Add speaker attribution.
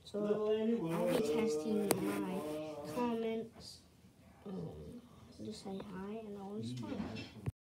Speaker 1: So I'll be testing my comments. Just say hi and I'll respond.